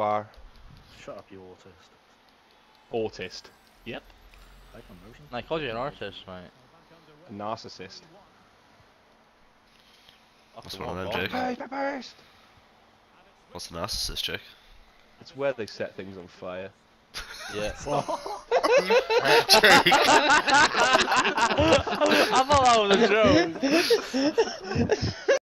are. Shut up, you autist. Autist. Yep. I called you an artist, mate. A narcissist. What's wrong with that, Jake? Hey, Pepperst! What's the narcissist, Jake? It's where they set things on fire. Yeah. Jake! I thought that was a joke.